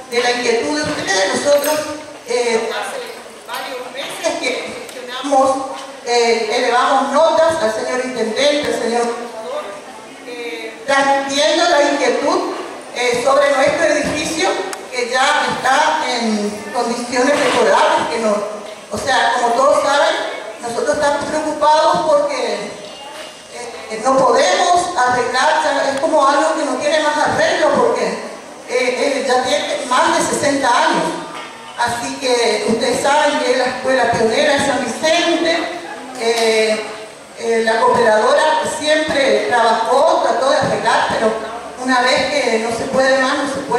de la inquietud de ustedes. Nosotros hace varios meses que gestionamos, elevamos notas al señor intendente, al señor gobernador, transmitiendo la inquietud sobre nuestro edificio, que ya está en condiciones deplorables, que no, o sea, como todos saben, nosotros estamos preocupados porque no podemos arreglar, es como algo que no tiene más arreglo, porque ya tiene más de 60 años. Así que ustedes saben que es la escuela pionera de San Vicente, la cooperadora siempre trabajó, trató de arreglar, pero una vez que no se puede más, no se puede.